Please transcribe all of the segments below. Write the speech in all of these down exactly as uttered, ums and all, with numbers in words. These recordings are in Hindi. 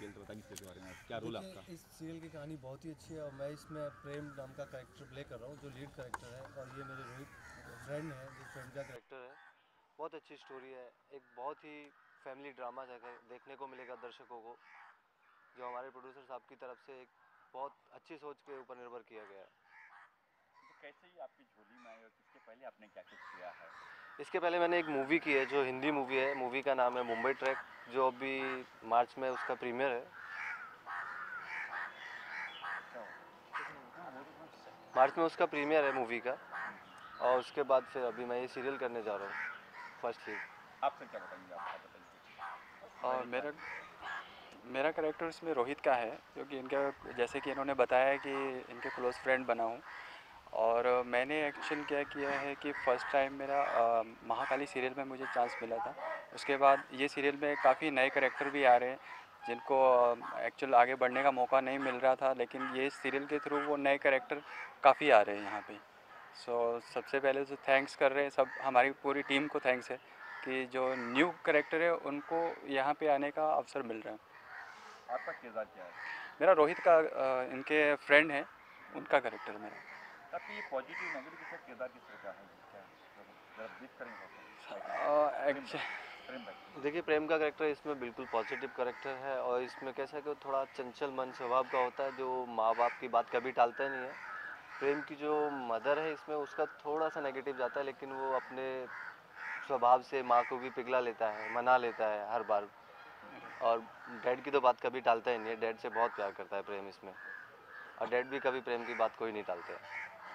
सीरियल, तो बताइए इसके बारे में, क्या रोल आपका? इस सीरियल की कहानी बहुत ही अच्छी है और मैं इसमें प्रेम नाम का कैरेक्टर प्ले कर रहा हूँ, जो लीड कैरेक्टर है। और ये मेरे रोहित फ्रेंड है जो फ्रेंड का कैरेक्टर है। बहुत अच्छी स्टोरी है, एक बहुत ही फैमिली ड्रामा जगह देखने को मिलेगा दर्शकों को, जो हमारे प्रोड्यूसर साहब की तरफ से एक बहुत अच्छी सोच के ऊपर निर्भर किया गया है। तो कैसे ही आपकी झोली में आए और इसके पहले आपने क्या कुछ किया है? इसके पहले मैंने एक मूवी की है जो हिंदी मूवी है। मूवी का नाम है मुंबई ट्रैक, जो अभी मार्च में उसका प्रीमियर है। मार्च में उसका प्रीमियर है मूवी का। और उसके बाद फिर अभी मैं ये सीरियल करने जा रहा हूँ, फर्स्ट लीड। आपसे क्या बताएंगे, आप बताइए। और मेरा मेरा कैरेक्टर इसमें रोहित का है, क्योंकि इनका जैसे कि इन्होंने बताया कि इनके क्लोज़ फ्रेंड बना हूँ। और मैंने एक्चुअल क्या किया है कि फ़र्स्ट टाइम मेरा आ, महाकाली सीरियल में मुझे चांस मिला था। उसके बाद ये सीरियल में काफ़ी नए कैरेक्टर भी आ रहे हैं जिनको एक्चुअल आगे बढ़ने का मौका नहीं मिल रहा था, लेकिन ये सीरियल के थ्रू वो नए कैरेक्टर काफ़ी आ रहे हैं यहाँ पे। सो so, सबसे पहले तो थैंक्स कर रहे हैं सब, हमारी पूरी टीम को थैंक्स है कि जो न्यू कैरेक्टर है उनको यहाँ पे आने का अवसर मिल रहा है। आपका किरदार क्या है? मेरा रोहित का इनके फ्रेंड है, उनका कैरेक्टर है मेरा। आपकी ये पॉजिटिव नेगेटिव किसका किरदार किस तरह का है, क्या जरा ब्रीफ करेंगे? देखिए, प्रेम का कैरेक्टर इसमें बिल्कुल पॉजिटिव कैरेक्टर है। और इसमें कैसा है कि थोड़ा चंचल मन स्वभाव का होता है, जो माँ बाप की बात कभी टालता नहीं है। प्रेम की जो मदर है इसमें, उसका थोड़ा सा नेगेटिव जाता है, लेकिन वो अपने स्वभाव से माँ को भी पिघला लेता है, मना लेता है हर बार। और डैड की तो बात कभी टालता ही नहीं है, डैड से बहुत प्यार करता है प्रेम इसमें। और डैड भी कभी प्रेम की बात कोई नहीं टालते हैं।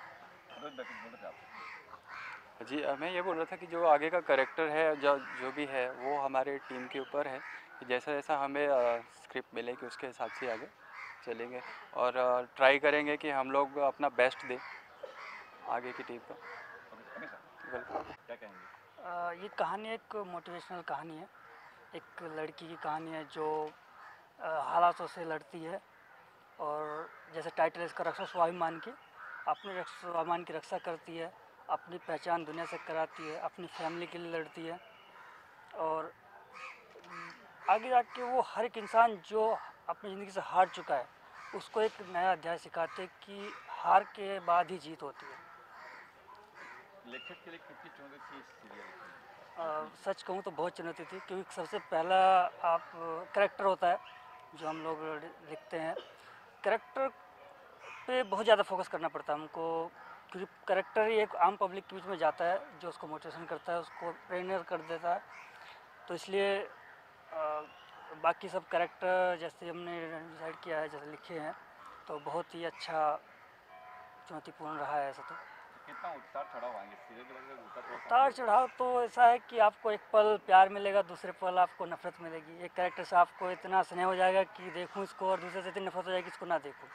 जी, मैं ये बोल रहा था कि जो आगे का कैरेक्टर है, जो जो भी है, वो हमारे टीम के ऊपर है कि जैसा जैसा हमें स्क्रिप्ट मिलेगी उसके हिसाब से आगे चलेंगे और ट्राई करेंगे कि हम लोग अपना बेस्ट दें आगे की टीम को। क्या कहेंगे? ये कहानी एक मोटिवेशनल कहानी है। एक लड़की की कहानी है जो हालातों से लड़ती है और जैसे टाइटल इसका रक्षा स्वाभिमान की, अपने स्वाभिमान की रक्षा करती है, अपनी पहचान दुनिया से कराती है, अपनी फैमिली के लिए लड़ती है। और आगे जाके वो हर एक इंसान जो अपनी ज़िंदगी से हार चुका है उसको एक नया अध्याय सिखाते हैं कि हार के बाद ही जीत होती है। लेखक के लिए कितनी चुनौती थी इस सीरियल में? सच कहूँ तो बहुत चुनौती थी, क्योंकि सबसे पहला आप कैरेक्टर होता है जो हम लोग लिखते हैं, कैरेक्टर पे बहुत ज़्यादा फोकस करना पड़ता है हमको, क्योंकि कैरेक्टर ही एक आम पब्लिक के बीच में जाता है जो उसको मोटिवेशन करता है, उसको प्रेरणा कर देता है। तो इसलिए बाकी सब कैरेक्टर जैसे हमने डिसाइड किया है, जैसे लिखे हैं, तो बहुत ही अच्छा चुनौतीपूर्ण रहा है। ऐसा तो कितना उतार चढ़ाव आएंगे सीरियल के बाद? उतार चढ़ाव तो ऐसा है कि आपको एक पल प्यार मिलेगा, दूसरे पल आपको नफरत मिलेगी। एक कैरेक्टर से आपको इतना स्नेह हो जाएगा कि देखूं इसको, और दूसरे से इतनी नफरत हो जाएगी इसको ना देखूं।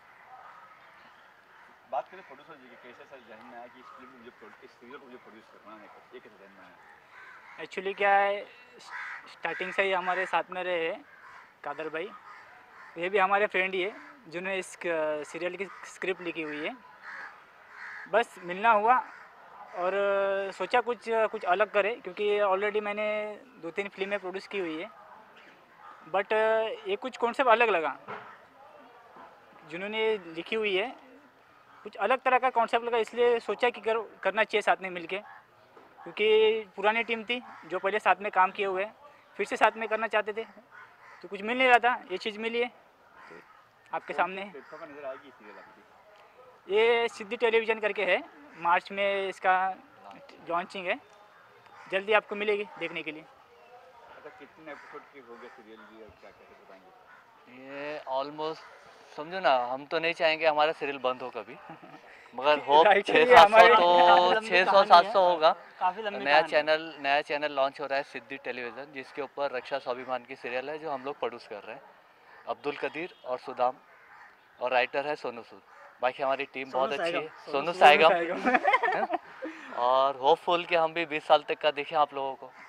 बात करें प्रोड्यूसर जी की, कैसे सर जहन में आया कि इस फिल्म को मुझे इस सीरियल को मुझे प्रोड्यूस करना है, ये कैसे जहन में आया? एक्चुअली क्या है, स्टार्टिंग से ही हमारे साथ में रहे कादर भाई, ये भी हमारे फ्रेंड ही है जिन्होंने इस सीरियल की स्क्रिप्ट लिखी हुई है। बस मिलना हुआ और सोचा कुछ कुछ अलग करे, क्योंकि ऑलरेडी मैंने दो तीन फिल्में प्रोड्यूस की हुई है, बट ये कुछ कॉन्सेप्ट अलग लगा जिन्होंने लिखी हुई है, कुछ अलग तरह का कॉन्सेप्ट लगा, इसलिए सोचा कि कर, करना चाहिए साथ में मिलके, क्योंकि पुरानी टीम थी जो पहले साथ में काम किए हुए, फिर से साथ में करना चाहते थे, तो कुछ मिल नहीं रहा था, ये चीज़ मिली है तो आपके सामने है। नजर आएगी सीरियल आपकी? ये सिद्धि टेलीविज़न करके है, मार्च में इसका लॉन्चिंग है, जल्दी आपको मिलेगी देखने के लिए। अच्छा, कितने एपिसोड की हो गए सीरियल जी, और क्या कैसे बताएंगे? ये ऑलमोस्ट समझो ना, हम तो नहीं चाहेंगे हमारा सीरियल बंद हो कभी, मगर होप छः सात सौ तो छः सौ सात सौ होगा। नया चैनल नया चैनल लॉन्च हो रहा है सिद्धि टेलीविज़न, जिसके ऊपर रक्षा स्वाभिमान की सीरियल है जो हम लोग प्रोड्यूस कर रहे हैं, अब्दुल कदीर और सुदाम, और राइटर है सोनू सूद। बाकी हमारी टीम बहुत अच्छी है, सोनू साइगम और होपफुल कि हम भी बीस साल तक का देखें आप लोगों को।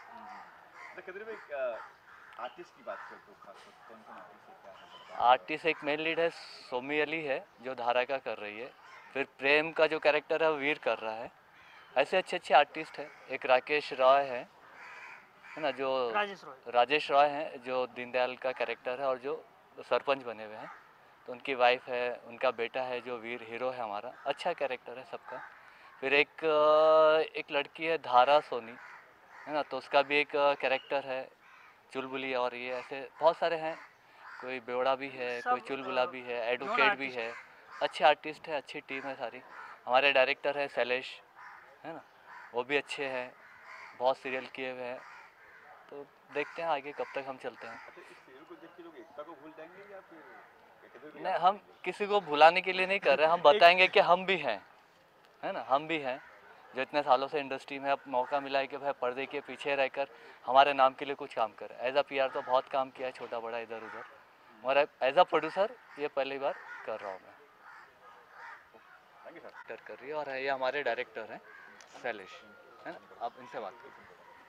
आर्टिस्ट की बात करते हो, खासकर कौन कौन आर्टिस्ट है, क्या है? आर्टिस्ट एक मेन लीड है सोमी अली है जो धारा का कर रही है, फिर प्रेम का जो कैरेक्टर है वो वीर कर रहा है। ऐसे अच्छे अच्छे आर्टिस्ट हैं। एक राकेश रॉय है है ना, जो राजेश रॉय राजेश रॉय हैं जो दीनदयाल का कैरेक्टर है, और जो सरपंच बने हुए हैं, तो उनकी वाइफ है, उनका बेटा है जो वीर हीरो है हमारा, अच्छा कैरेक्टर है सबका। फिर एक एक लड़की है धारा सोनी, है ना, तो उसका भी एक कैरेक्टर है चुलबुली, और ये ऐसे बहुत सारे हैं, कोई बेवड़ा भी है, कोई चुलबुला भी है, एडवोकेट भी है, अच्छे आर्टिस्ट है, अच्छी टीम है सारी। हमारे डायरेक्टर है शैलेश, है ना, वो भी अच्छे हैं, बहुत सीरियल किए हुए हैं। तो देखते हैं आगे कब तक हम चलते हैं। नहीं, हम किसी को भुलाने के लिए नहीं कर रहे, हम बताएंगे कि हम भी हैं, है ना, हम भी हैं जो इतने सालों से इंडस्ट्री में अब मौका मिला है कि भाई पर्दे के पीछे रहकर हमारे नाम के लिए कुछ काम करें। एज अ पीआर तो बहुत काम किया है, छोटा बड़ा इधर उधर, और एज अ प्रोड्यूसर ये पहली बार कर रहा हूँ मैं। डायरेक्टर कर रही है, और ये हमारे डायरेक्टर हैं शैलेश, है ना, आप इनसे बात करें।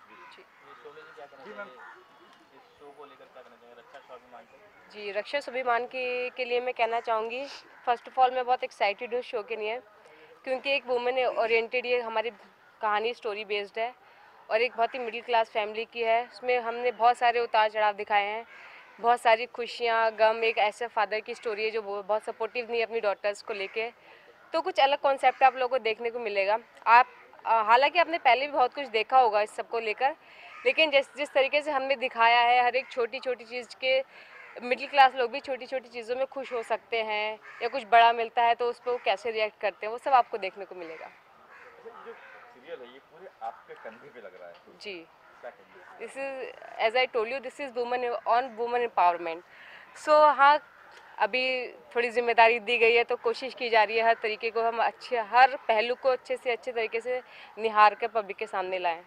जी, रक्षा स्वाभिमान के के लिए मैं कहना चाहूँगी, फ़र्स्ट ऑफ ऑल मैं बहुत एक्साइटेड हूँ शो के लिए, क्योंकि एक वुमेन ओरिएंटेड ये हमारी कहानी स्टोरी बेस्ड है, और एक बहुत ही मिडिल क्लास फैमिली की है। उसमें हमने बहुत सारे उतार चढ़ाव दिखाए हैं, बहुत सारी खुशियाँ, गम। एक ऐसे फादर की स्टोरी है जो बहुत सपोर्टिव नहीं है अपनी डॉटर्स को लेके, तो कुछ अलग कॉन्सेप्ट आप लोगों को देखने को मिलेगा। आप हालांकि आपने पहले भी बहुत कुछ देखा होगा इस सबको लेकर, लेकिन जिस जिस तरीके से हमने दिखाया है, हर एक छोटी छोटी चीज़ के मिडिल क्लास लोग भी छोटी छोटी चीज़ों में खुश हो सकते हैं, या कुछ बड़ा मिलता है तो उस पर वो कैसे रिएक्ट करते हैं, वो सब आपको देखने को मिलेगा। जो सीरियल है ये पूरे आपके कंधे पे लग रहा है जी, this is as I told you, this is women on women empowerment. So हाँ, अभी थोड़ी जिम्मेदारी दी गई है, तो कोशिश की जा रही है हर तरीके को हम अच्छे, हर पहलू को अच्छे से अच्छे तरीके से निहार कर पब्लिक के सामने लाएं।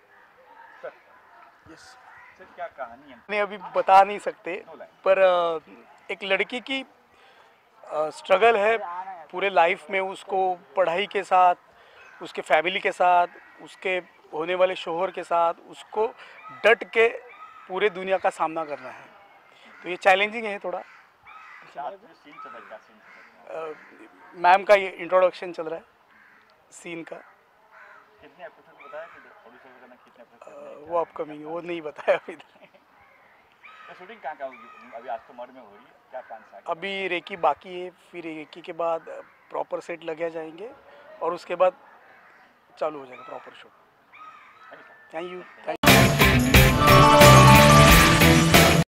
यस सर, क्या कहानी है? नहीं, अभी बता नहीं सकते, पर एक लड़की की स्ट्रगल है पूरे लाइफ में, उसको पढ़ाई के साथ, उसके फैमिली के साथ, उसके होने वाले शोहर के साथ, उसको डट के पूरे दुनिया का सामना करना है। तो ये चैलेंजिंग है थोड़ा। मैम का ये इंट्रोडक्शन चल रहा है सीन का। कितने एपिसोड बताया कि ऑडिशन करना कितने एपिसोड? वो अपकमिंग, वो नहीं बताया अभी तक। तो शूटिंग कहाँ कहाँ होगी? अभी आज तो मड में हो रही है, क्या प्लान है? अभी रेकी बाकी है, फिर रेकी के बाद प्रॉपर सेट लगे जाएंगे, और उसके बाद चालू हो जाएगा प्रॉपर शो। Thank you.